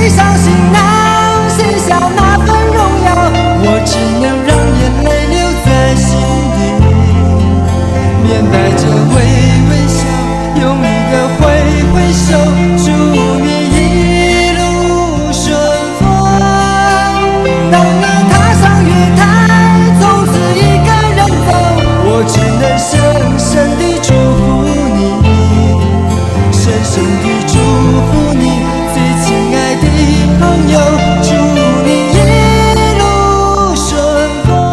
闭上行囊，卸下那份荣耀，我只能让眼泪留在心底，面带着微微笑，用一个挥挥手，祝你一路顺风。当你踏上月台，从此一个人走，我只能深深地祝福你，深深地祝福你，最亲爱的朋友，祝你一路顺风。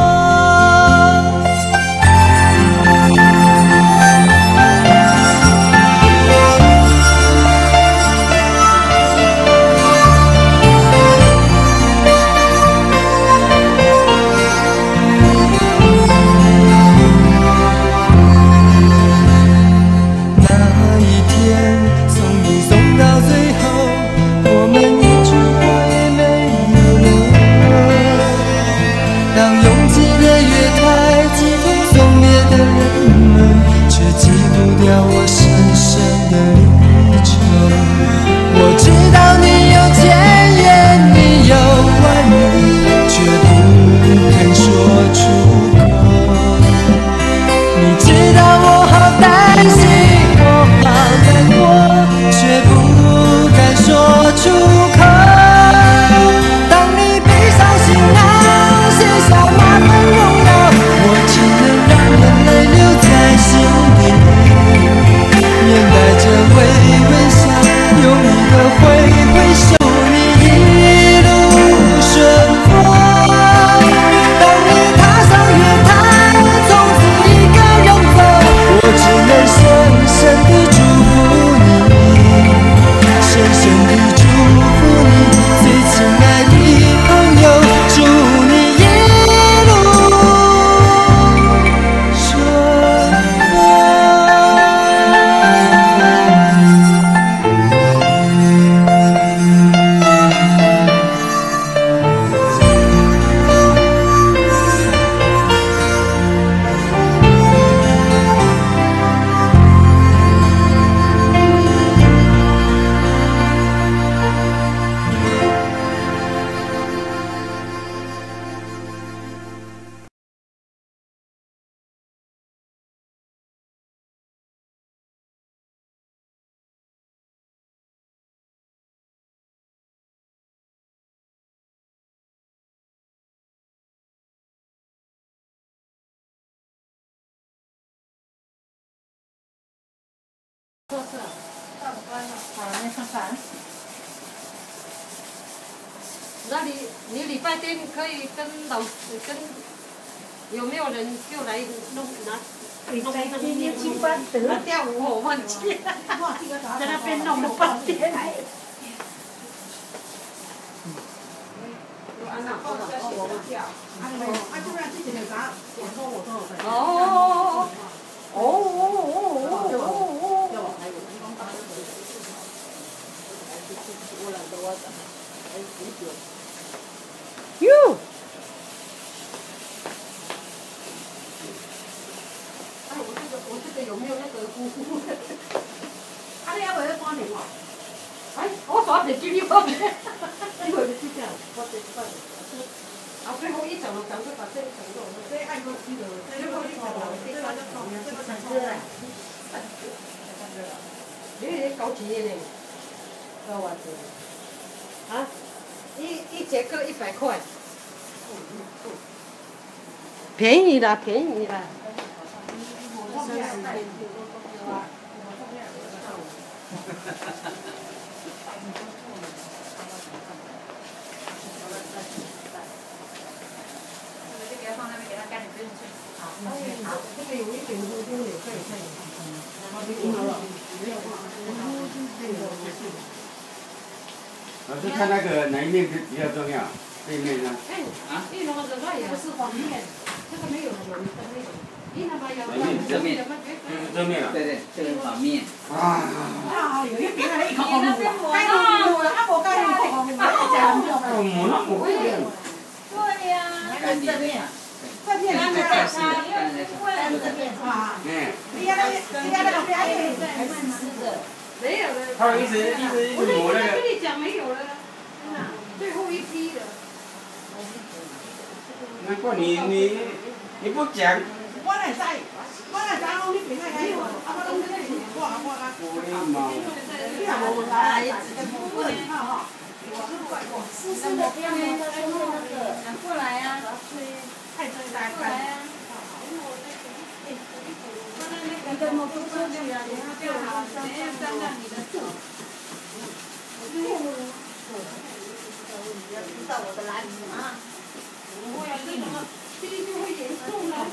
那一天送你送到最后，我们一句话也没有留。当拥挤的月台挤痛送别的人们，却挤不掉我深深的离愁。我知道你有千言，你有万语，却不肯说出口。你知道我好担心，我好难过，却不敢说出口。当你闭上行囊，卸下那份荣耀，我只能让眼泪留在心底，面带着微微笑，用一个挥挥手，你一路顺风。当你踏上月台，从此一个人走，我只能深深地祝福你，深深地祝福你，最亲爱的朋友，祝你一路顺风。 那你礼拜天可以跟有没有人就来弄拿？ 礼拜天要去班德， 跳舞我忘记了，在那边弄了半天。哟！哎，我这个有没有那个呼呼？啊，你要不要关电话？哎，我耍手机你放的，你会去这样，我这放。啊，最后一整了，赶快把这个整了，这按过去的，最后一整了，这个就放了，这个三个了，你高级的呢，高完的。啊，一节课100块，便宜啦，便宜啦。 老师看那个哪一面比较重要？这一面呢？ 啊？一弄的那也不是方面，这个没有了，没有。 正面，正面啊。 对对，这个是反面。 啊，有一边还一口红，该弄的，我该弄口红， 抹那抹对呀。 正面。 正面刚才在试的，刚才在试。 正面啊。 嗯。 你看那个边还没有了。 他一直抹那个。 跟你讲没有了。 过你不讲。 我来知，我来知讲你平爱我，啊我拢我甲。 我的妈！ 你也无问他，不能看哈。 是是的，不要没有说那个，过来啊， 太真大过来啊。你的摩托车去啊，你要叫好，等一下沾到你的手。要知道我的篮子啊！ 不会啊，这个这就会严重了。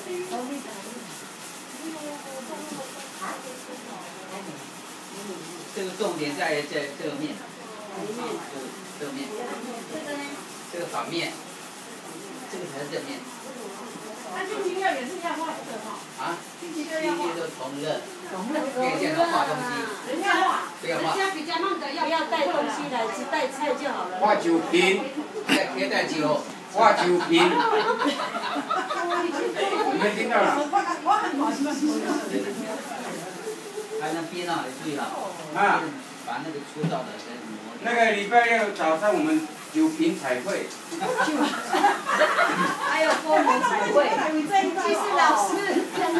这个重点在这个面，这个面，这个反面，这个才是正面。 那星期六也是要画这个哈。 啊？ 星期六要画。 就同乐，可以见到画东西。 人家画。 不要画。 人家比较慢的要不要带东西来，只带菜就好了。 画酒瓶， 可以带酒。 画酒瓶。你们听到了？ 我很好，是吧？ 还能编啊，注意了。 啊。 把那个粗糙的再磨。 那个礼拜六早上我们酒瓶彩绘。 还有公民彩绘。其实老师。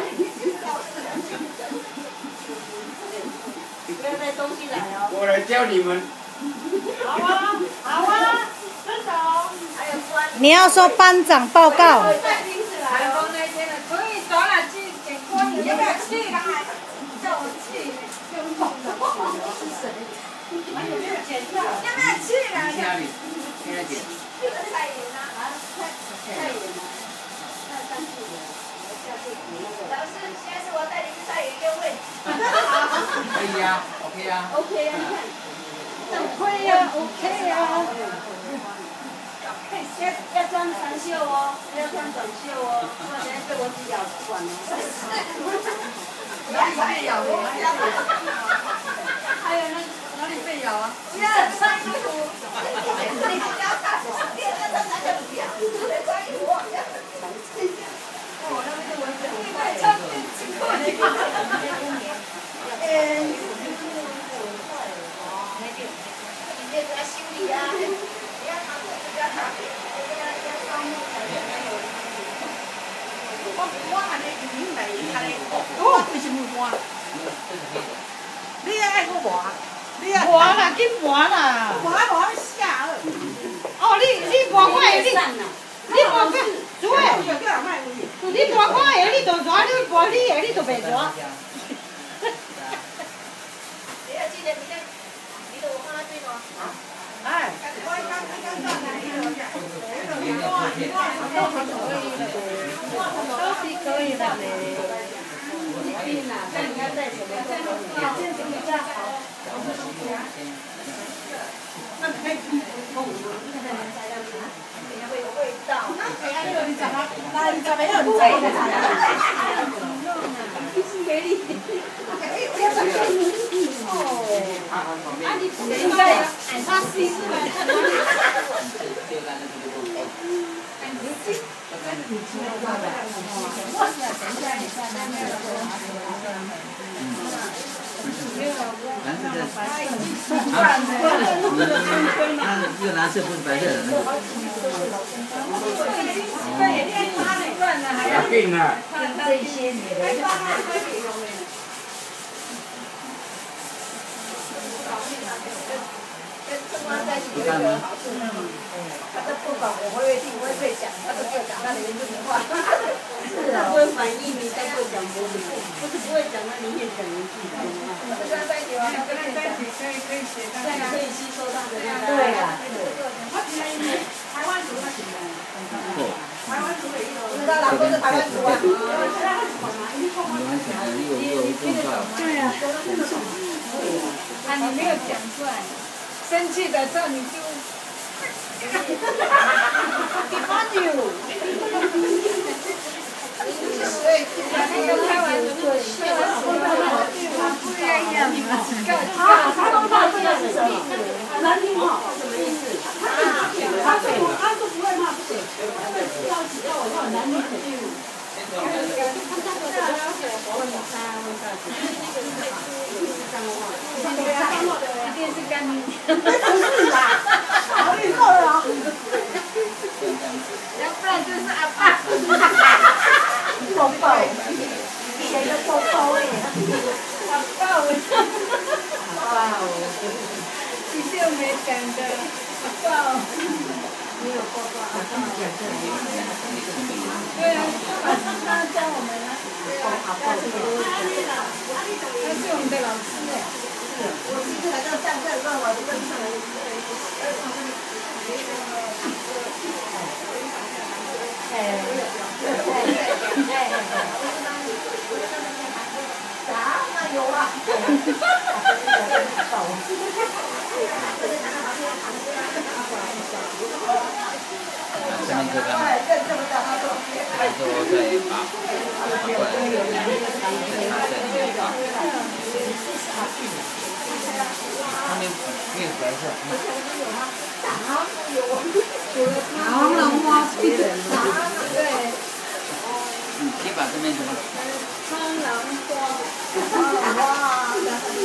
不要带东西来哦。 我来教你们。 好啊，好啊，真的哦。 还有关。 你要说班长报告。 带瓶子来哦。那天的可以走了去给关你。要不要去？叫我去，用痛的。是谁？有没有剪掉？要不要去了？ 去哪里？现在剪。 就是菜园啊，菜园啊，那3、4年，我下去补那个。老师，现在是我带你去菜园约会。 可以呀 ，OK 呀。 OK 呀，你看。会呀 ，OK 呀。要穿长袖哦，不要穿短袖哦，不然等下被蚊子咬管哦。哪里被咬的？还有哪里被咬啊？不要穿衣服，你不要看，第二个男的不要，穿衣服。哦，那个蚊子很快。穿进去。你给他修理啊！不要拿裤子，不要拿皮，要穿木材的没有。 我安尼已经来，我就是唔换。你也爱我换，你也换啦，紧换啦。 换下了。 哦，你换我的，你换个，主委，你换我的，你就抓，你换你的，你就袂抓。 你要记得你的我帮他对吗？ 哎， 都是可以的嘞。 一定啦，看你要带什么，这样子比较好。 那可以看看原材料啥，等下会有味道。 你怎么？那你怎么样？你怎么样？ 一直给你。啊，你不应该按他心来看蓝色的。这个蓝色不是白色的。 要紧啊！ 这些你的。 不干吗？ 他都不管我会听，我会被讲，他都不会讲他的原住民话。是啊，不会反应，你才不会讲国语，不是不会讲，那你也讲原住民话。跟他在一起玩，跟他在一起可以学到，可以吸收到的。对啊， 我之前台湾族他是的，台湾族的一个。 他老公是台湾族啊。 对啊。 啊，你没有讲出来，生气的时候你就。defend you。那个开玩笑，不一样。他说的是什么？难听话，什么意思？他说不会骂，不行。要我要男女肯定。一定是干你。不是啦，好厉害啊！要不然就是阿爸。 对啊，他教我们啊，他是我们的老师哎。 我第一次来到上课的时候，我就跟上来。啥？有啊。 下面这个，还是我再把过来，他们没有白色。 螳螂花对。 先把这边什么？ 螳螂花。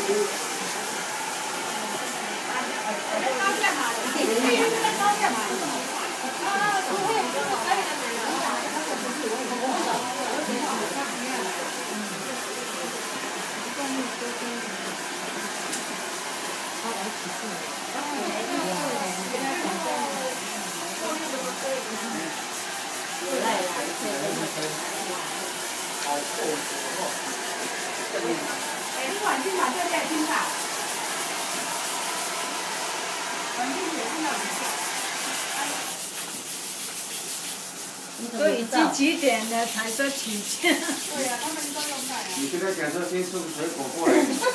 所以已经几点了才说取件？对呀，他们都用到。 你跟他讲说先送水果过来。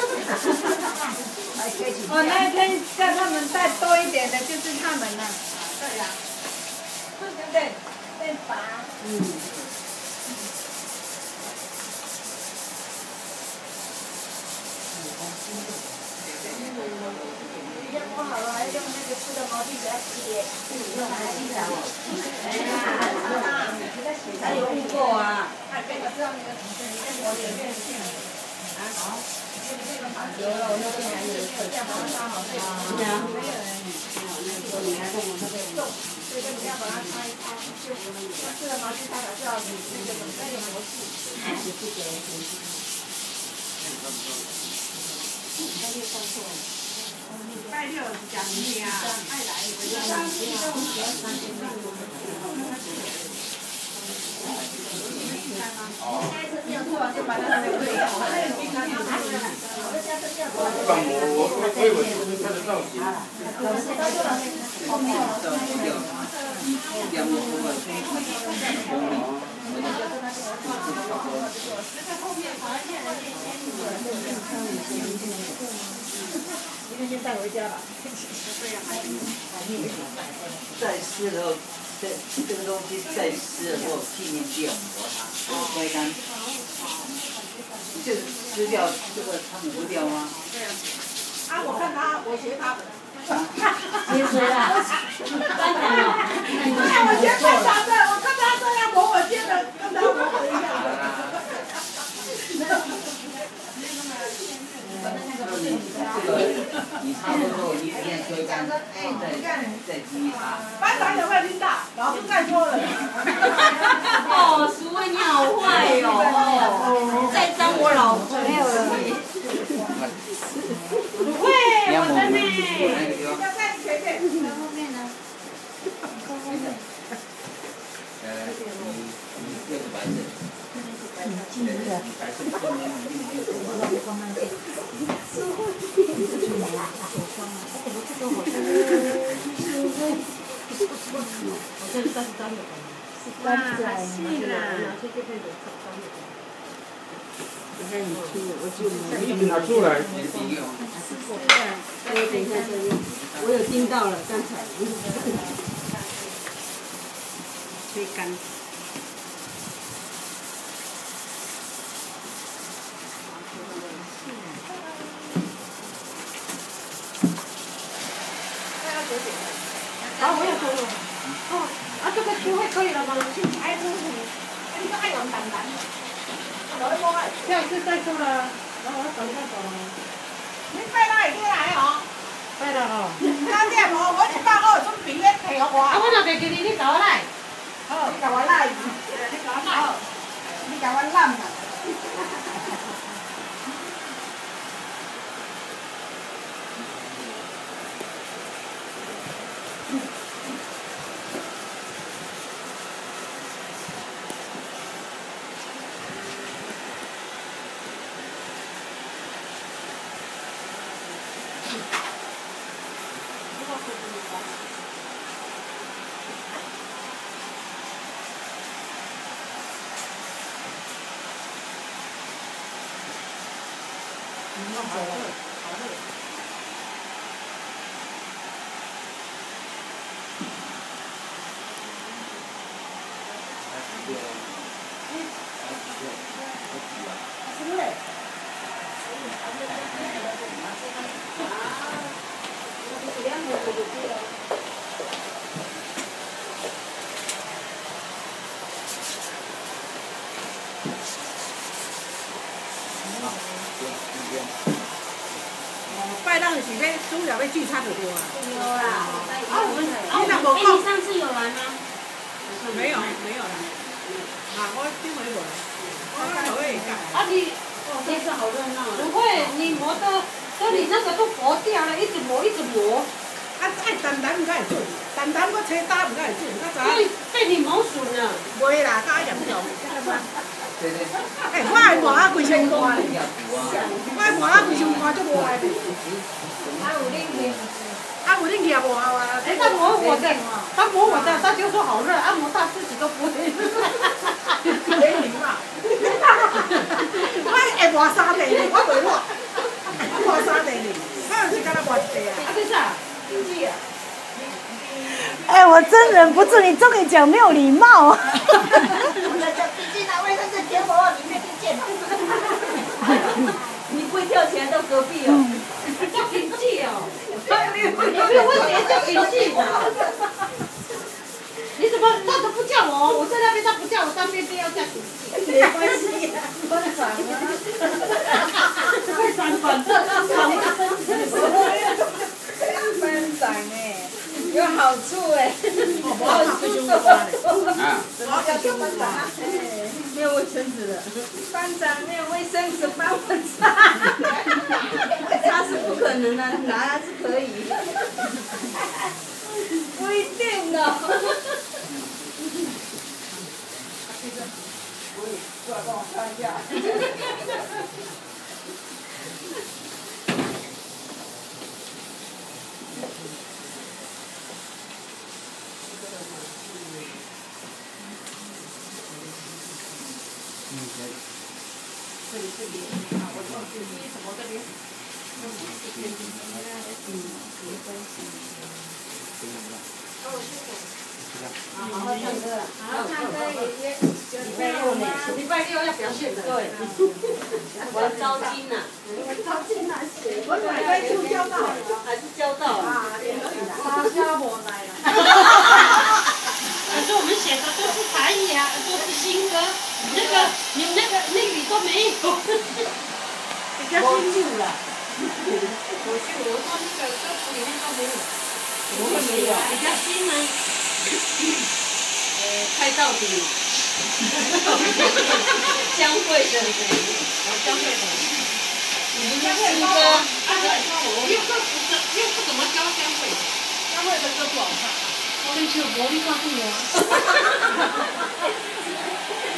我那天叫他们带多一点的，就是他们了。对呀。对不对？对吧？ 不好了，还用那个湿的毛巾给它洗。还有污垢啊！有了，我那边还有一个。对啊。你还跟我那边用，所以你要把它擦一擦，就湿的毛巾擦了就要那个模式。 拜六讲你啊，爱来下一次没有做完就把它留着。 我以为是他的造型。 明天先带回家吧。 再湿的时候，这个东西再湿的时候，气面不要磨它，晒干。你这湿掉，这个它抹不掉吗？ 对啊。啊，我看他，我学他的。 接水啦，当然了。 我先看他这，我看他这样磨，我接着跟他磨的一样。 你差不多一天吹干，再滴它。 班长有没有听到？老师在说了。 哦，淑慧你好坏哦，再当我老婆没有了。不会，我真的。 要在前面。 在后面呢。在后面。 你这个白色。白色后面一直拿出来。 我有听到了，刚才。吹干。好，我也可以。哦，这个机会可以了吗？还是你个爱用淡淡。 下一次再说了，然后我等一下走了。 你拜哪会来哦？ 拜了哦。 哪点哦？我一百个准备咧摕互我。 啊，我若袂记你甲我来。 好，你甲我来。你甲我来。你甲我揽啦。 拜六是要主要要聚餐就对啊。 有啦。 你若无你讲， 上次有来吗？ 没有啦。啊，我顶回无来，我头会讲。 啊你，这次好热闹。 不会，你磨的，所以你那个都磨掉了，一直磨一直磨。 啊，爱淡淡毋才会准，淡淡搁青搭毋才会准，较早。 被你磨损了。 袂啦，较严重。哎，我的磨啊几千块咧，我的磨啊几千块足无爱咧。啊，有恁业无效啊？ 哎，他磨我的，他就说好热，按摩他自己都不会。 没礼貌。我会磨3地咧，我袂磨，磨3地咧，我就是敢若磨1地啊。 啊，对啥？ 哎，我真忍不住，你终于讲没有礼貌。 毕竟那卫生纸贴膜里面就见了。 你不会跳起来到隔壁哦？叫平气哦。没有问题，叫平气的。你怎么他都不叫我？我在那边他不叫我，当边边要叫平气。没关系，班长啊。班长，反正班长哎，有好处哎。 我几千块咧。 啊， 要叫班长啊。 没有卫生纸了。 班长没有卫生纸帮我擦。 他是不可能的，拿是可以。 不一定的。过来帮我擦一下。 这里啊，我忘记什么这边。好好唱歌，好好唱歌也礼拜六要表现的。对，我要招金呐。招金呐， 我准备出交道。 还是交到啊？ 沙家无来了。 可是我们写的都是台语啊，都是新歌，你们那个里都没有。 比较新旧了。 我说那个歌词里面都没有。 怎么会没有？ 比较新吗？ 拍到底。江蕙的，江蕙的。你们的新歌，我又不怎么教江蕙。 江蕙的歌不好唱。 对不起，我没告诉我。